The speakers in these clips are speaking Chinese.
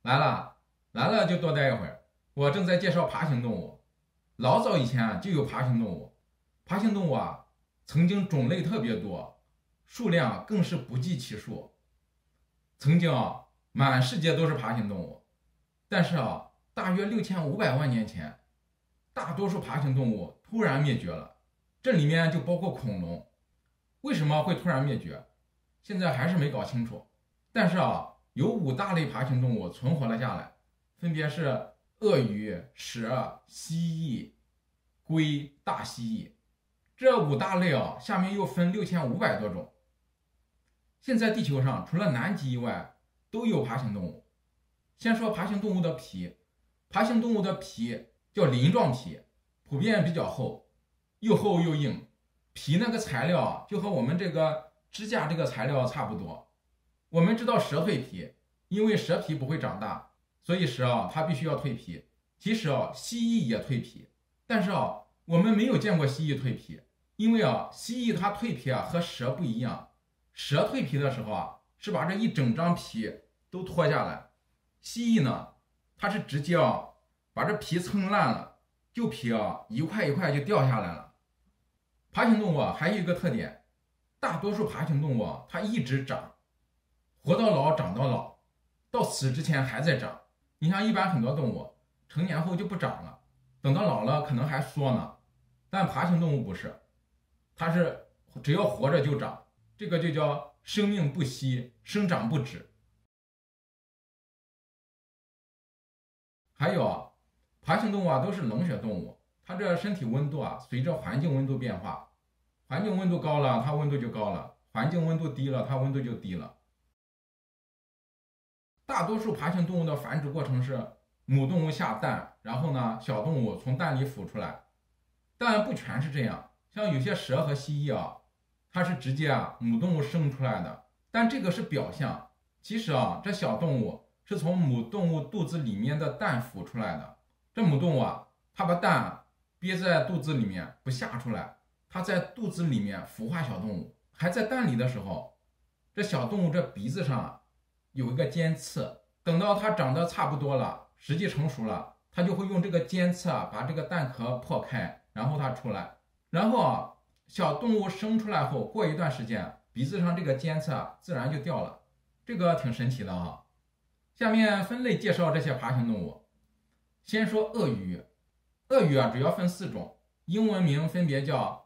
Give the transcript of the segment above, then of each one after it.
来了，来了就多待一会儿。我正在介绍爬行动物。老早以前就有爬行动物，爬行动物曾经种类特别多，数量更是不计其数。曾经满世界都是爬行动物，但是大约6500万年前，大多数爬行动物突然灭绝了，这里面就包括恐龙。为什么会突然灭绝？现在还是没搞清楚。但是有5大类爬行动物存活了下来，分别是鳄鱼、蛇、蜥蜴、龟、大蜥蜴。这5大类下面又分6500多种。现在地球上除了南极以外，都有爬行动物。先说爬行动物的皮，爬行动物的皮叫鳞状皮，普遍比较厚，又厚又硬。皮那个材料就和我们这个指甲这个材料差不多。我们知道蛇蜕皮，因为蛇皮不会长大，所以蛇它必须要蜕皮。其实蜥蜴也蜕皮，但是我们没有见过蜥蜴蜕皮，因为蜥蜴它蜕皮和蛇不一样。蛇蜕皮的时候是把这一整张皮都脱下来，蜥蜴呢，它是直接把这皮撑烂了，旧皮一块一块就掉下来了。爬行动物还有一个特点，大多数爬行动物它一直长，活到老长到老，到死之前还在长。你像一般很多动物成年后就不长了，等到老了可能还缩呢，但爬行动物不是，它是只要活着就长，这个就叫生命不息，生长不止。还有爬行动物都是冷血动物，它这身体温度随着环境温度变化，环境温度高了它温度就高了，环境温度低了它温度就低了。大多数爬行动物的繁殖过程是母动物下蛋，然后呢小动物从蛋里孵出来，但不全是这样，像有些蛇和蜥蜴它是直接母动物生出来的，但这个是表象。其实这小动物是从母动物肚子里面的蛋孵出来的。这母动物它把蛋憋在肚子里面不下出来，它在肚子里面孵化小动物。还在蛋里的时候，这小动物这鼻子上有一个尖刺，等到它长得差不多了，时机成熟了，它就会用这个尖刺把这个蛋壳破开，然后它出来。然后小动物生出来后，过一段时间，鼻子上这个尖刺自然就掉了，这个挺神奇的。下面分类介绍这些爬行动物。先说鳄鱼，鳄鱼主要分4种，英文名分别叫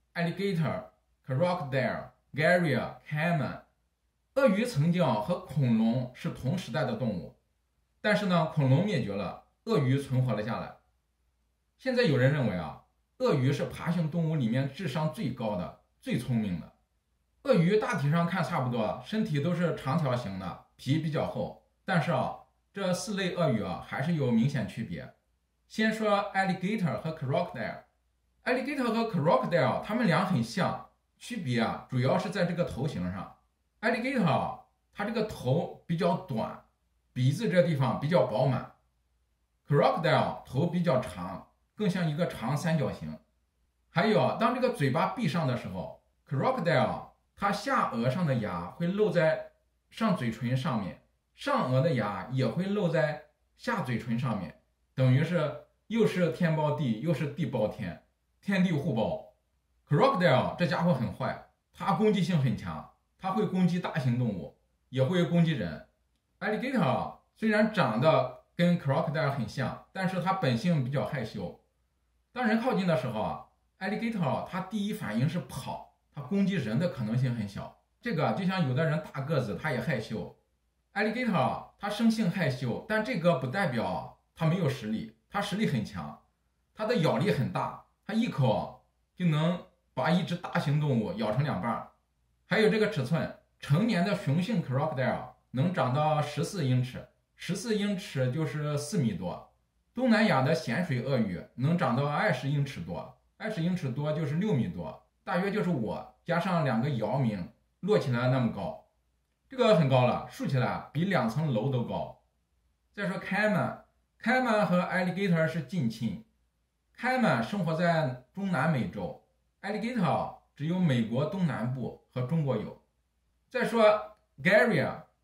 alligator、crocodile、gharial、caiman。鳄鱼曾经和恐龙是同时代的动物，但是呢，恐龙灭绝了，鳄鱼存活了下来。现在有人认为鳄鱼是爬行动物里面智商最高的、最聪明的。鳄鱼大体上看差不多，身体都是长条形的，皮比较厚，但是这4类鳄鱼还是有明显区别。先说 alligator 和 crocodile。alligator 和 crocodile 它们俩很像，区别主要是在这个头型上。alligator 它这个头比较短，鼻子这地方比较饱满。crocodile 头比较长，更像一个长三角形。还有当这个嘴巴闭上的时候， crocodile 它下颚上的牙会露在上嘴唇上面，上颚的牙也会露在下嘴唇上面，等于是又是天包地又是地包天，天地互包。 crocodile 这家伙很坏，它攻击性很强，它会攻击大型动物，也会攻击人。 alligator 虽然长得跟 crocodile 很像，但是它本性比较害羞，当人靠近的时候alligator 它第一反应是跑，它攻击人的可能性很小。这个就像有的人大个子他也害羞， alligator 它生性害羞，但这个不代表它没有实力，它实力很强，它的咬力很大，它一口就能把一只大型动物咬成2半。还有这个尺寸，成年的雄性 crocodile 能长到14英尺，14英尺就是4米多。东南亚的咸水鳄鱼能长到20英尺多，20英尺多就是6米多，大约就是我加上2个姚明摞起来那么高，这个很高了，竖起来比2层楼都高。再说开曼和 alligator 是近亲，开曼生活在中南美洲， alligator 只有美国东南部和中国有。再说 gharial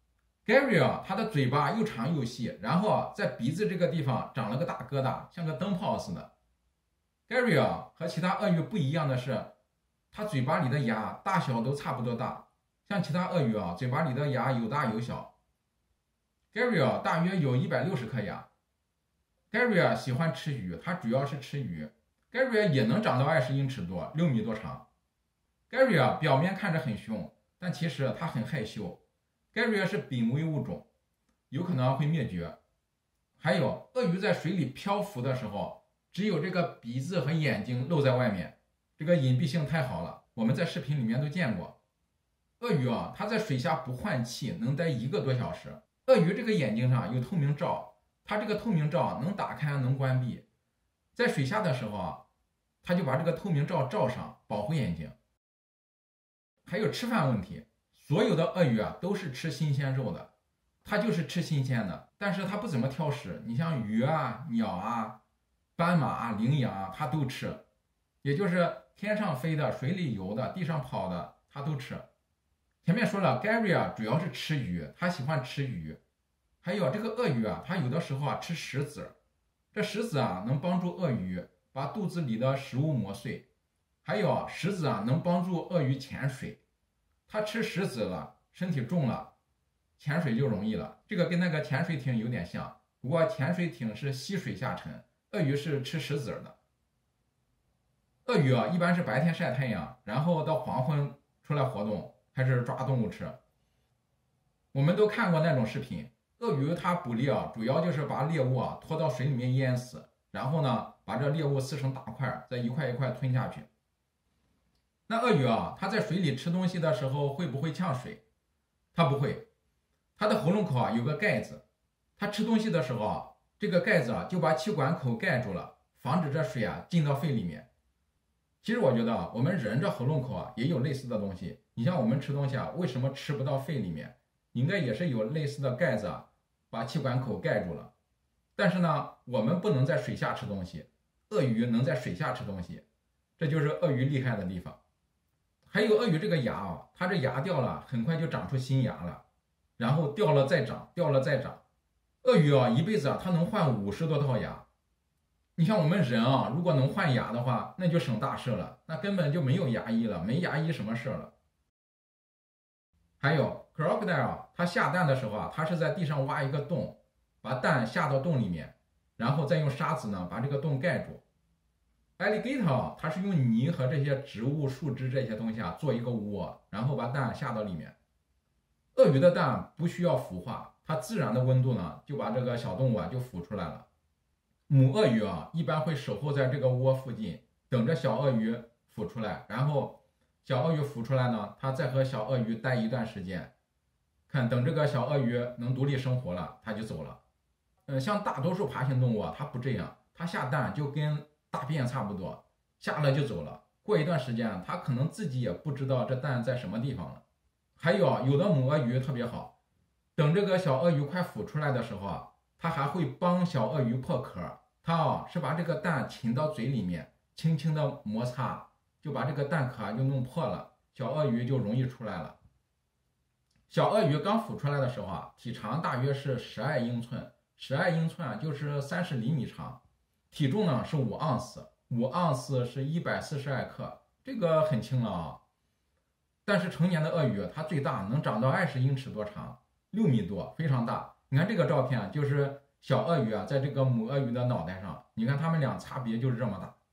Gary 啊，它的嘴巴又长又细，然后啊，在鼻子这个地方长了个大疙瘩，像个灯泡似的。Gary 啊，和其他鳄鱼不一样的是，它嘴巴里的牙大小都差不多大，像其他鳄鱼啊，嘴巴里的牙有大有小。Gary 啊，大约有160颗牙。Gary 啊，喜欢吃鱼，它主要是吃鱼。Gary 也能长到20英尺多，6米多长。Gary 啊，表面看着很凶，但其实它很害羞。Gary 是濒危物种，有可能会灭绝。还有，鳄鱼在水里漂浮的时候，只有这个鼻子和眼睛露在外面，这个隐蔽性太好了，我们在视频里面都见过。鳄鱼啊，它在水下不换气能待1个多小时。鳄鱼这个眼睛上有透明罩，它这个透明罩能打开能关闭，在水下的时候啊，它就把这个透明罩罩上，保护眼睛。还有吃饭问题，所有的鳄鱼啊都是吃新鲜肉的，它就是吃新鲜的，但是它不怎么挑食。你像鱼啊、鸟啊、斑马啊、羚羊啊，它都吃，也就是天上飞的、水里游的、地上跑的，它都吃。前面说了 ，Gary 啊主要是吃鱼，它喜欢吃鱼。还有这个鳄鱼啊，它有的时候啊吃石子，这石子啊能帮助鳄鱼把肚子里的食物磨碎。还有啊，石子啊能帮助鳄鱼潜水。它吃石子了，身体重了，潜水就容易了。这个跟那个潜水艇有点像，不过潜水艇是吸水下沉，鳄鱼是吃石子的。鳄鱼啊，一般是白天晒太阳，然后到黄昏出来活动，开始抓动物吃。我们都看过那种视频，鳄鱼它捕猎啊，主要就是把猎物啊拖到水里面淹死，然后呢把这猎物撕成大块，再一块一块吞下去。那鳄鱼啊，它在水里吃东西的时候会不会呛水？它不会，它的喉咙口啊有个盖子，它吃东西的时候啊，这个盖子啊就把气管口盖住了，防止这水啊进到肺里面。其实我觉得啊，我们人这喉咙口啊也有类似的东西。你像我们吃东西啊，为什么吃不到肺里面？应该也是有类似的盖子啊，把气管口盖住了。但是呢，我们不能在水下吃东西，鳄鱼能在水下吃东西，这就是鳄鱼厉害的地方。还有鳄鱼这个牙啊，它这牙掉了，很快就长出新牙了，然后掉了再长，掉了再长。鳄鱼啊，一辈子啊，它能换50多套牙。你像我们人啊，如果能换牙的话，那就省大事了，那根本就没有牙医了，没牙医什么事了。还有 crocodile 啊，它下蛋的时候啊，它是在地上挖一个洞，把蛋下到洞里面，然后再用沙子呢把这个洞盖住。Alligator 啊，它是用泥和这些植物、树枝这些东西啊做一个窝，然后把蛋下到里面。鳄鱼的蛋不需要孵化，它自然的温度呢就把这个小动物啊就孵出来了。母鳄鱼啊一般会守候在这个窝附近，等着小鳄鱼孵出来，然后小鳄鱼孵出来呢，它再和小鳄鱼待一段时间，看等这个小鳄鱼能独立生活了，它就走了。像大多数爬行动物啊，它不这样，它下蛋就跟大便差不多，下了就走了。过一段时间，它可能自己也不知道这蛋在什么地方了。还有啊，有的母鳄鱼特别好，等这个小鳄鱼快孵出来的时候啊，它还会帮小鳄鱼破壳。它啊是把这个蛋浸到嘴里面，轻轻的摩擦，就把这个蛋壳就弄破了，小鳄鱼就容易出来了。小鳄鱼刚孵出来的时候啊，体长大约是12英寸，12英寸啊就是30厘米长。体重呢是5盎司，5盎司是142克，这个很轻了啊。但是成年的鳄鱼它最大能长到20英尺多长，6米多，非常大。你看这个照片就是小鳄鱼啊在这个母鳄鱼的脑袋上，你看它们俩差别就是这么大。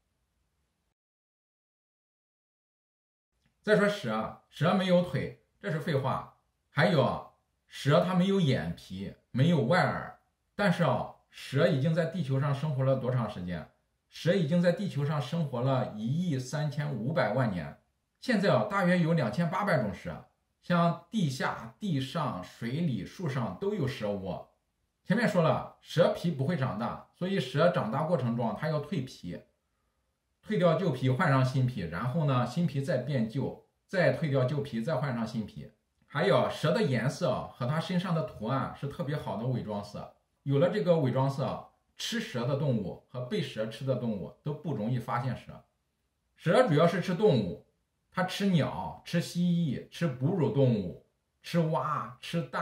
再说蛇，蛇没有腿，这是废话。还有啊，蛇它没有眼皮，没有外耳，但是啊。蛇已经在地球上生活了多长时间？蛇已经在地球上生活了1.35亿年。现在啊，大约有2800种蛇，像地下、地上、水里、树上都有蛇窝。前面说了，蛇皮不会长大，所以蛇长大过程中它要蜕皮，蜕掉旧皮换上新皮，然后呢，新皮再变旧，再蜕掉旧皮，再换上新皮。还有蛇的颜色和它身上的图案是特别好的伪装色。有了这个伪装色，吃蛇的动物和被蛇吃的动物都不容易发现蛇。蛇主要是吃动物，它吃鸟、吃蜥蜴、吃哺乳动物、吃蛙、吃蛋、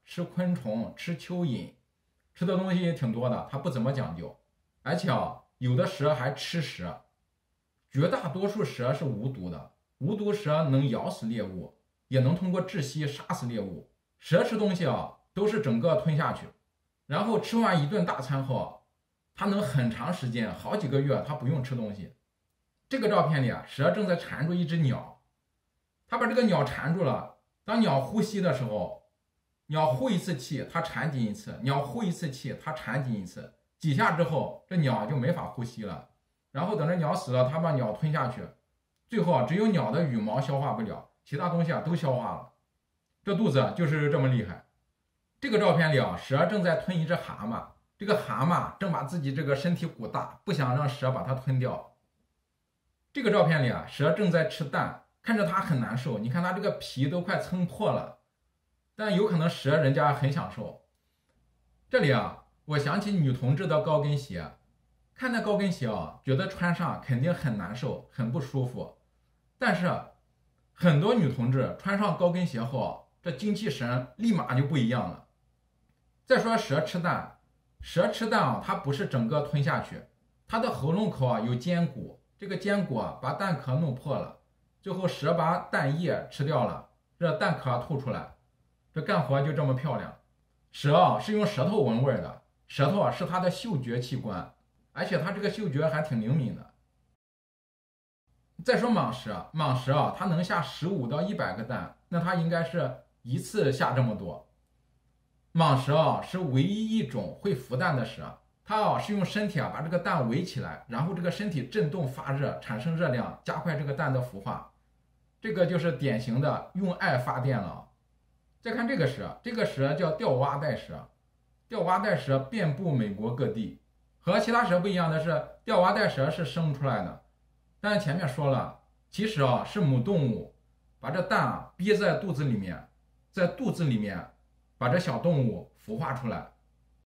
吃昆虫、吃蚯蚓，吃的东西挺多的，它不怎么讲究。而且有的蛇还吃蛇。绝大多数蛇是无毒的，无毒蛇能咬死猎物，也能通过窒息杀死猎物。蛇吃东西都是整个吞下去，然后吃完一顿大餐后，它能很长时间，好几个月，它不用吃东西。这个照片里蛇正在缠住一只鸟，它把这个鸟缠住了。当鸟呼吸的时候，鸟呼一次气，它缠紧一次；鸟呼一次气，它缠紧一次。几下之后，这鸟就没法呼吸了。然后等着鸟死了，它把鸟吞下去，最后只有鸟的羽毛消化不了，其他东西都消化了。这肚子就是这么厉害。这个照片里蛇正在吞一只蛤蟆，这个蛤蟆正把自己这个身体鼓大，不想让蛇把它吞掉。这个照片里蛇正在吃蛋，看着它很难受，你看它这个皮都快撑破了，但有可能蛇人家很享受。这里我想起女同志的高跟鞋，看那高跟鞋觉得穿上肯定很难受，很不舒服。但是很多女同志穿上高跟鞋后，这精气神立马就不一样了。再说蛇吃蛋，蛇吃蛋它不是整个吞下去，它的喉咙口有尖骨，这个尖骨把蛋壳弄破了，最后蛇把蛋液吃掉了，这蛋壳吐出来，这干活就这么漂亮。蛇是用舌头闻味的，舌头是它的嗅觉器官，而且它这个嗅觉还挺灵敏的。再说蟒蛇，蟒蛇它能下15到100个蛋，那它应该是一次下这么多。蟒蛇是唯一一种会孵蛋的蛇，它是用身体把这个蛋围起来，然后这个身体震动发热，产生热量，加快这个蛋的孵化。这个就是典型的用爱发电了。再看这个蛇，这个蛇叫吊蛙带蛇，吊蛙带蛇遍布美国各地。和其他蛇不一样的是，吊蛙带蛇是生出来的，但前面说了，其实是母动物把这蛋憋在肚子里面，在肚子里面把这小动物孵化出来。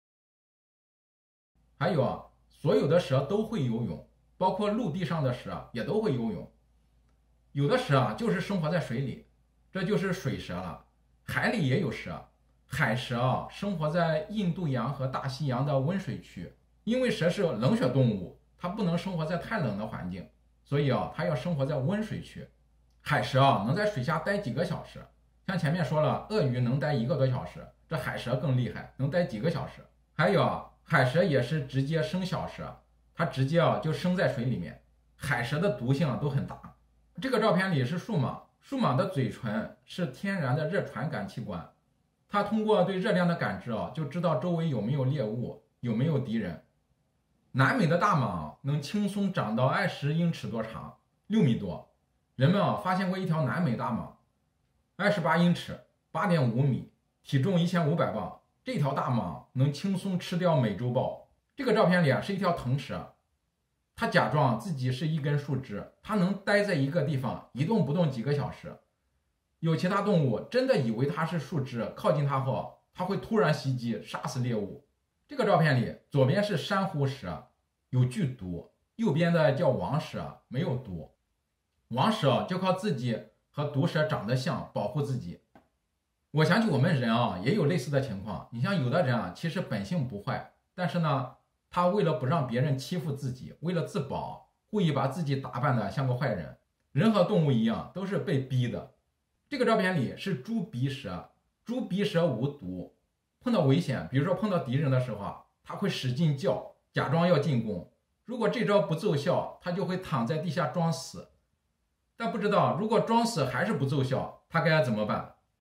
还有所有的蛇都会游泳，包括陆地上的蛇也都会游泳。有的蛇就是生活在水里，这就是水蛇了。海里也有蛇，海蛇生活在印度洋和大西洋的温水区，因为蛇是冷血动物，它不能生活在太冷的环境，所以它要生活在温水区。海蛇能在水下待几个小时，像前面说了，鳄鱼能待1个多小时，这海蛇更厉害，能待几个小时。还有海蛇也是直接生小蛇，它直接就生在水里面。海蛇的毒性都很大。这个照片里是树蟒，树蟒的嘴唇是天然的热传感器官，它通过对热量的感知就知道周围有没有猎物，有没有敌人。南美的大蟒能轻松长到20英尺多长，6米多。人们发现过一条南美大蟒，28英尺，8.5米，体重1500磅。这条大蟒能轻松吃掉美洲豹。这个照片里是一条藤蛇，它假装自己是一根树枝，它能待在一个地方一动不动几个小时。有其他动物真的以为它是树枝，靠近它后，它会突然袭击，杀死猎物。这个照片里，左边是珊瑚蛇，有剧毒；右边的叫王蛇，没有毒。王蛇就靠自己和毒蛇长得像保护自己。我想起我们人也有类似的情况。你像有的人其实本性不坏，但是呢，他为了不让别人欺负自己，为了自保，故意把自己打扮的像个坏人。人和动物一样，都是被逼的。这个照片里是猪鼻蛇，猪鼻蛇无毒，碰到危险，比如说碰到敌人的时候它会使劲叫，假装要进攻。如果这招不奏效，它就会躺在地下装死。但不知道如果装死还是不奏效，它该怎么办？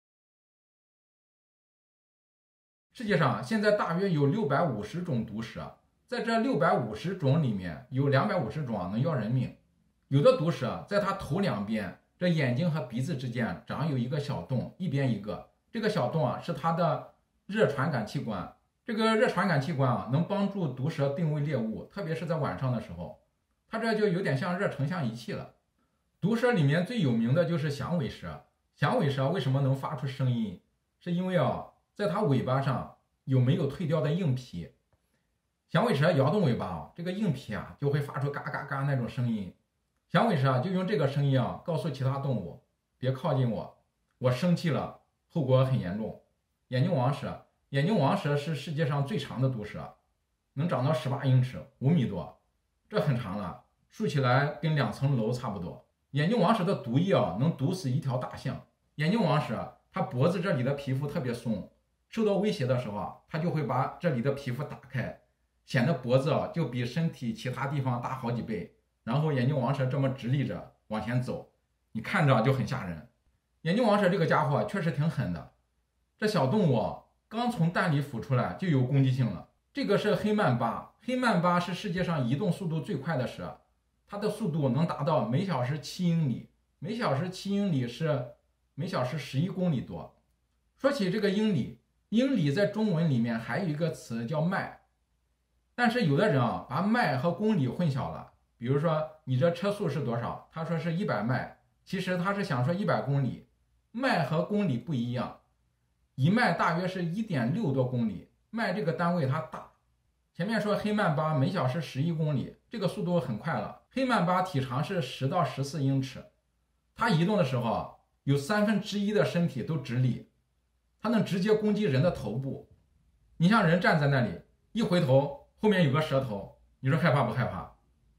世界上现在大约有650种毒蛇，在这650种里面有250种能要人命。有的毒蛇在它头两边，这眼睛和鼻子之间长有一个小洞，一边一个，这个小洞是它的热传感器官。这个热传感器官能帮助毒蛇定位猎物，特别是在晚上的时候，它这就有点像热成像仪器了。毒蛇里面最有名的就是响尾蛇。响尾蛇为什么能发出声音？是因为在它尾巴上有没有蜕掉的硬皮。响尾蛇摇动尾巴这个硬皮就会发出嘎嘎嘎那种声音。响尾蛇就用这个声音告诉其他动物，别靠近我，我生气了，后果很严重。 眼镜王蛇，眼镜王蛇是世界上最长的毒蛇，能长到18英尺，5米多，这很长了，竖起来跟2层楼差不多。眼镜王蛇的毒液能毒死一条大象。眼镜王蛇它脖子这里的皮肤特别松，受到威胁的时候它就会把这里的皮肤打开，显得脖子就比身体其他地方大好几倍。然后眼镜王蛇这么直立着往前走，你看着就很吓人。眼镜王蛇这个家伙确实挺狠的，这小动物刚从蛋里孵出来就有攻击性了。这个是黑曼巴，黑曼巴是世界上移动速度最快的蛇，它的速度能达到每小时7英里，每小时7英里是每小时11公里多。说起这个英里，英里在中文里面还有一个词叫迈，但是有的人把迈和公里混淆了。比如说你这车速是多少，他说是100迈，其实他是想说100公里。迈和公里不一样，一迈大约是1.6多公里，迈这个单位它大。前面说黑曼巴每小时11公里，这个速度很快了。黑曼巴体长是10到14英尺，它移动的时候有1/3的身体都直立，它能直接攻击人的头部。你像人站在那里，一回头后面有个蛇头，你说害怕不害怕？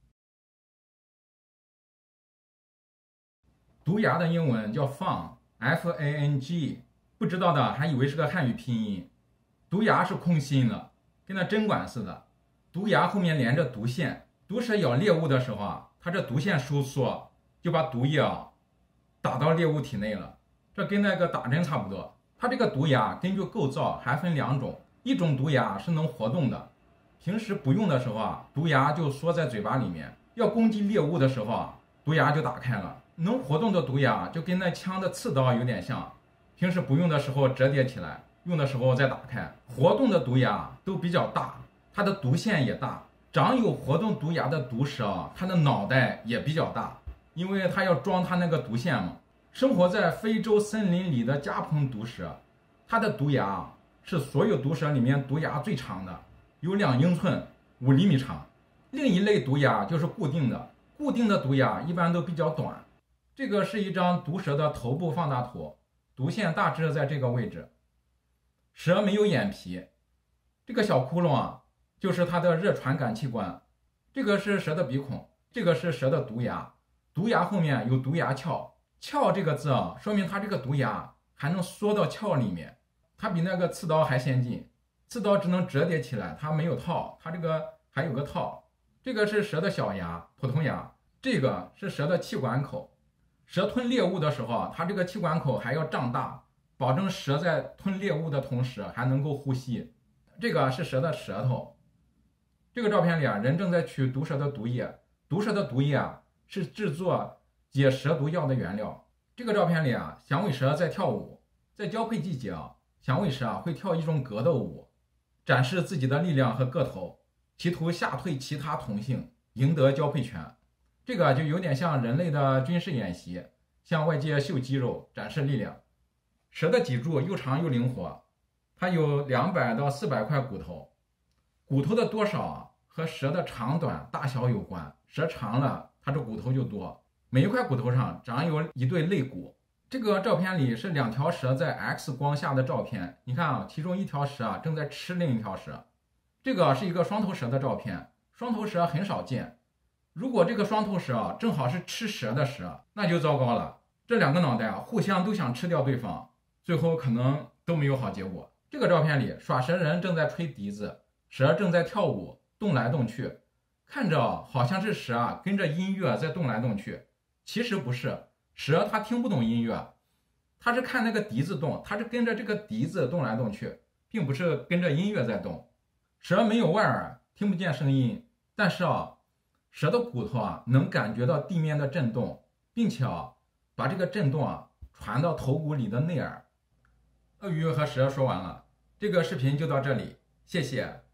毒牙的英文叫 Fang，F-A-N-G， 不知道的还以为是个汉语拼音。毒牙是空心的，跟那针管似的，毒牙后面连着毒线。毒蛇咬猎物的时候它这毒线收缩，就把毒液打到猎物体内了，这跟那个打针差不多。它这个毒牙根据构造还分2种，一种毒牙是能活动的，平时不用的时候毒牙就缩在嘴巴里面，要攻击猎物的时候毒牙就打开了。能活动的毒牙就跟那枪的刺刀有点像，平时不用的时候折叠起来，用的时候再打开。活动的毒牙都比较大，它的毒线也大。长有活动毒牙的毒蛇，它的脑袋也比较大，因为它要装它那个毒线嘛。生活在非洲森林里的加蓬毒蛇，它的毒牙是所有毒蛇里面毒牙最长的，有2英寸，5厘米长。另一类毒牙就是固定的，固定的毒牙一般都比较短。这个是一张毒蛇的头部放大图，毒线大致在这个位置。蛇没有眼皮，这个小窟窿就是它的热传感器官。这个是蛇的鼻孔，这个是蛇的毒牙，毒牙后面有毒牙鞘。鞘这个字说明它这个毒牙还能缩到鞘里面，它比那个刺刀还先进。刺刀只能折叠起来，它没有套，它这个还有个套。这个是蛇的小牙，普通牙，这个是蛇的气管口。蛇吞猎物的时候它这个气管口还要胀大，保证蛇在吞猎物的同时还能够呼吸。这个是蛇的舌头。这个照片里人正在取毒蛇的毒液，毒蛇的毒液是制作解蛇毒药的原料。这个照片里响尾蛇在跳舞，在交配季节响尾蛇会跳一种格斗舞，展示自己的力量和个头，企图吓退其他同性，赢得交配权。这个就有点像人类的军事演习，向外界秀肌肉，展示力量。蛇的脊柱又长又灵活，它有200到400块骨头，骨头的多少和蛇的长短大小有关，蛇长了它这骨头就多，每一块骨头上长有一对肋骨。这个照片里是2条蛇在 X 光下的照片，你看其中一条蛇正在吃另一条蛇。这个是一个双头蛇的照片，双头蛇很少见。如果这个双头蛇正好是吃蛇的蛇，那就糟糕了，这2个脑袋互相都想吃掉对方，最后可能都没有好结果。这个照片里耍蛇人正在吹笛子，蛇正在跳舞，动来动去，看着好像是蛇跟着音乐在动来动去，其实不是，蛇它听不懂音乐，它是看那个笛子动，它是跟着这个笛子动来动去，并不是跟着音乐在动。蛇没有外耳，听不见声音，但是蛇的骨头能感觉到地面的震动，并且把这个震动传到头骨里的内耳。鳄鱼和蛇说完了，这个视频就到这里，谢谢。